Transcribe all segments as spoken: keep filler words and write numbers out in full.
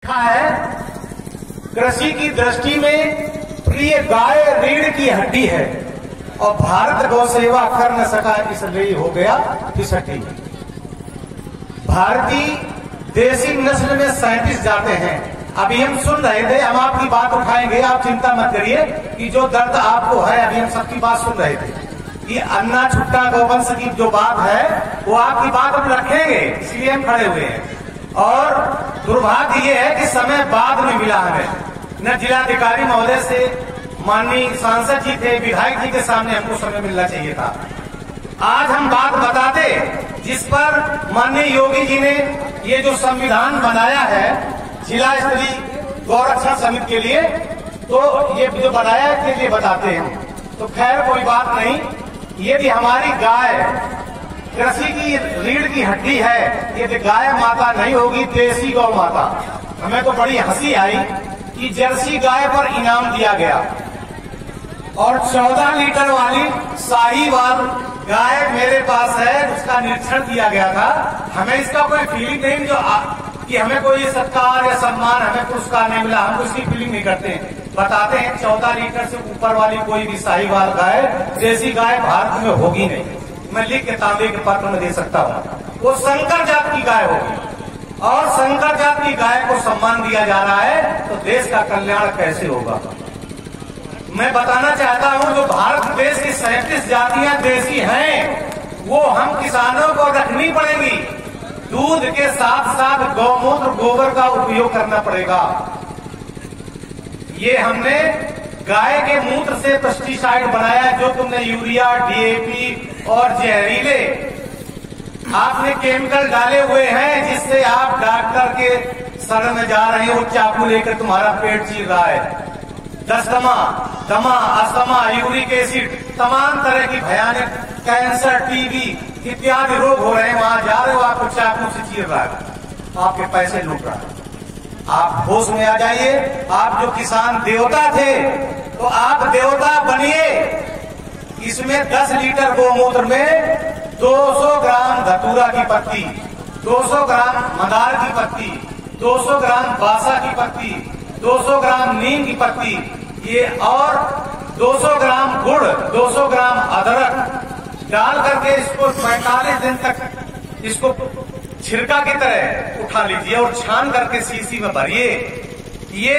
है कृषि की दृष्टि में प्रिय गाय रीढ़ की हड्डी है और भारत गौ सेवा कर न सका इसलिए हो गया फिसड्डी। भारतीय देसी नस्ल में सैंतीस जाते हैं। अभी हम सुन रहे थे, हम आपकी बात उठाएंगे, आप चिंता मत करिए कि जो दर्द आपको है अभी हम सबकी बात सुन रहे थे। ये अन्ना छुट्टा गौवंश की जो बात है वो आपकी बात हम रखेंगे, इसलिए हम खड़े हुए हैं। और दुर्भाग्य ये है कि समय बाद में मिला हमें, न जिलाधिकारी महोदय से, माननीय सांसद जी थे, विधायक जी के सामने हमको समय मिलना चाहिए था। आज हम बात बताते जिस पर माननीय योगी जी ने ये जो संविधान बनाया है जिला स्तरीय गौरक्षण समिति के लिए, तो ये जो बनाया है के लिए बताते हैं। तो खैर कोई बात नहीं, यदि हमारी गाय कृषि की रीढ़ की हड्डी है, यदि गाय माता नहीं होगी देसी गौ माता। हमें तो बड़ी हंसी आई कि जर्सी गाय पर इनाम दिया गया और चौदह लीटर वाली साहीवाल गाय मेरे पास है, उसका निरीक्षण किया गया था। हमें इसका कोई फीलिंग नहीं जो आ, कि हमें कोई सत्कार या सम्मान, हमें पुरस्कार नहीं मिला, हम उसकी फीलिंग नहीं करते। बताते हैं चौदह लीटर से ऊपर वाली कोई भी साहीवाल गाय, देसी गाय भारत में होगी नहीं। मैं लिख के तांबे के पत्र में दे सकता हूँ। वो संकर जात की गाय होगी और संकर जात की गाय को सम्मान दिया जा रहा है, तो देश का कल्याण कैसे होगा। मैं बताना चाहता हूँ जो भारत देश की सैंतीस जातियां देसी हैं वो हम किसानों को रखनी पड़ेगी। दूध के साथ साथ गौमूत्र गोबर का उपयोग करना पड़ेगा। ये हमने गाय के मूत्र से पेस्टिसाइड बनाया, जो तुमने यूरिया, डीएपी और जहरीले आपने केमिकल डाले हुए हैं, जिससे आप डॉक्टर के शरण में जा रहे हो, चाकू लेकर तुम्हारा पेट चीर रहा है। दस्तमा, दमा, अस्थमा, यूरिक एसिड, तमाम तरह की भयानक कैंसर, टीबी इत्यादि रोग हो रहे हैं। वहां जा रहे हो, आपको चाकू से चीर रहा है, आपके पैसे लूट रहा है। आप होश में आ जाइए। आप जो किसान देवता थे तो आप देवता बनिए। इसमें दस लीटर गोमूत्र में दो सौ ग्राम धतूरा की पत्ती, दो सौ ग्राम मंदार की पत्ती, दो सौ ग्राम बासा की पत्ती, दो सौ ग्राम नीम की पत्ती, ये और दो सौ ग्राम गुड़, दो सौ ग्राम अदरक डाल करके इसको पैंतालीस दिन तक इसको छिड़का की तरह उठा लीजिए और छान करके सीसी में भरिए। ये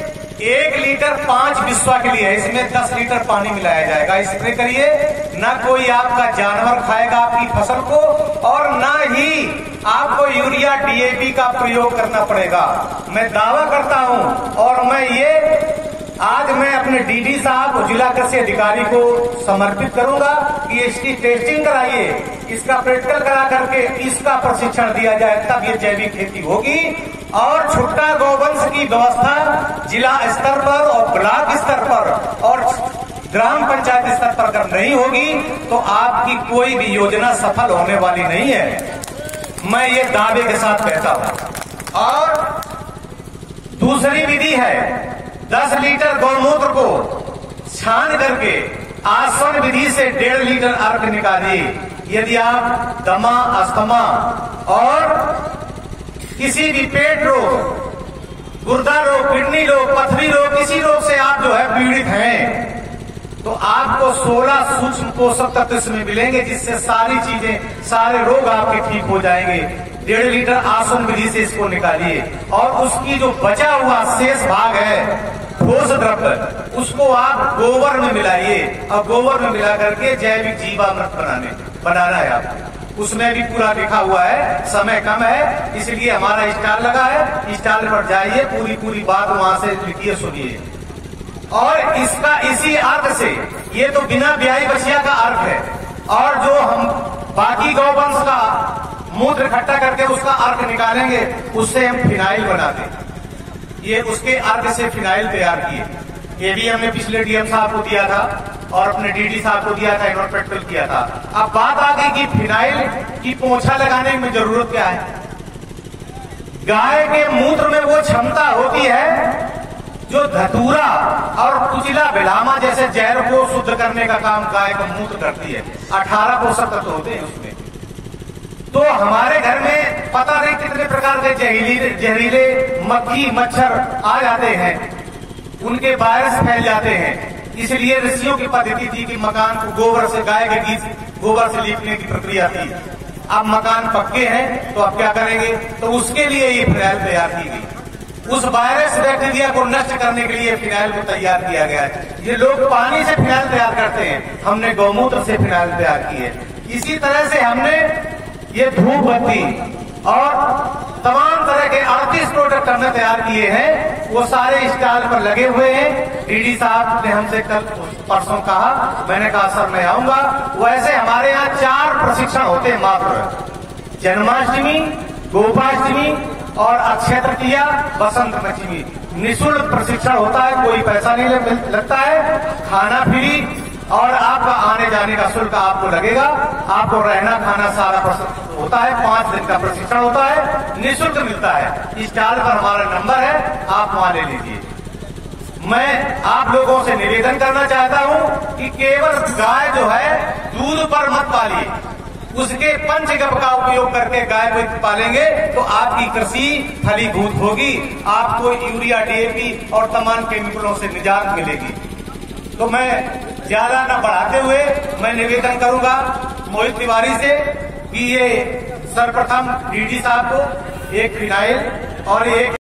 एक लीटर पांच बिस्वा के लिए है, इसमें दस लीटर पानी मिलाया जाएगा। स्प्रे करिए, ना कोई आपका जानवर खाएगा आपकी फसल को और ना ही आपको यूरिया डीएपी का प्रयोग करना पड़ेगा। मैं दावा करता हूं और मैं ये आज मैं अपने डीडी साहब और जिला कृषि अधिकारी को समर्पित करूंगा कि इसकी टेस्टिंग कराइए, इसका प्रैक्टिकल करा करके इसका प्रशिक्षण दिया जाए, तब ये जैविक खेती होगी। और छुट्टा गौवंश की व्यवस्था जिला स्तर पर और ब्लॉक स्तर पर और ग्राम पंचायत स्तर पर अगर नहीं होगी तो आपकी कोई भी योजना सफल होने वाली नहीं है, मैं ये दावे के साथ कहता हूं। और दूसरी विधि है, दस लीटर गौमूत्र को छान करके आसन विधि से डेढ़ लीटर अर्क निकालिए। यदि आप दमा, अस्थमा और किसी भी पेट रोग, गुर्दा रोग, किडनी रोग, पथरी रोग, किसी रोग से आप जो है पीड़ित हैं, तो आपको सोलह सूक्ष्म पोषक तत्व इसमें मिलेंगे, जिससे सारी चीजें, सारे रोग आपके ठीक हो जाएंगे। डेढ़ लीटर आसन विधि से इसको निकालिए और उसकी जो बचा हुआ शेष भाग है ठोस द्रव्य, उसको आप गोबर में मिलाइए और गोबर में मिला करके जैविक जीवामृत बनाने बनाना है आपको। उसमें भी पूरा लिखा हुआ है, समय कम है इसलिए हमारा स्टॉल लगा है, स्टॉल पर जाइए, पूरी पूरी बात वहां से लिखिए, सुनिए। और इसका इसी अर्थ से, ये तो बिना ब्याही बछिया का अर्थ है, और जो हम बाकी गौवंश का मूत्र इकट्ठा करके उसका अर्क निकालेंगे, उससे हम फिनाइल बनाते हैं। ये उसके अर्क से फिनाइल तैयार किए। ये भी हमने पिछले डीएम साहब को दिया था और अपने डीडी साहब को दिया था, इन्होंने प्रैक्टिकल किया था। अब बात आ गई कि फिनाइल की पोछा लगाने में जरूरत क्या है। गाय के मूत्र में वो क्षमता होती है जो धतूरा और कुचिला बिलामा जैसे जहर को शुद्ध करने का काम गाय का मूत्र करती है। अठारह पोषक तत्व होते हैं उसमें। तो हमारे घर में पता नहीं कितने प्रकार के जहरीले जहरीले मक्खी मच्छर आ जाते हैं, उनके वायरस फैल जाते हैं। इसलिए ऋषियों की पद्धति थी कि मकान को गोबर से, गाय के घी गोबर से लीपने की प्रक्रिया थी। अब मकान पक्के हैं तो अब क्या करेंगे, तो उसके लिए ये फिनाइल तैयार की गई। उस वायरस बैक्टीरिया को नष्ट करने के लिए फिनाइल को तैयार किया गया है। ये लोग पानी से फिनाइल तैयार करते हैं, हमने गौमूत्र से फिनाइल तैयार की है। इसी तरह से हमने ये धूप बत्ती और तमाम तरह के अड़तीस प्रोडक्ट हमने तैयार किए हैं, वो सारे स्टॉल पर लगे हुए हैं। डीडी साहब ने हमसे कल परसों कहा, मैंने कहा सर मैं आऊंगा। वैसे हमारे यहाँ चार प्रशिक्षण होते हैं मात्र, जन्माष्टमी, गोपाष्टमी और अक्षय तृतीया, बसंत पंचमी। निःशुल्क प्रशिक्षण होता है, कोई पैसा नहीं लगता है, खाना फ्री और आपका आने जाने का शुल्क आपको लगेगा। आपको रहना खाना सारा होता है, पांच दिन का प्रशिक्षण होता है, निःशुल्क मिलता है। स्टॉल पर हमारा नंबर है, आप वहां ले लीजिए। मैं आप लोगों से निवेदन करना चाहता हूं कि केवल गाय जो है दूध पर मत पालिए, उसके पंचगव्य का उपयोग करके गाय को पालेंगे तो आपकी कृषि फलीभूत होगी, आपको यूरिया, डीएपी और तमाम केमिकलों से निजात मिलेगी। तो मैं ज्यादा न बढ़ाते हुए मैं निवेदन करूंगा मोहित तिवारी से कि ये सर्वप्रथम डीडी साहब को एक फिनाइल और एक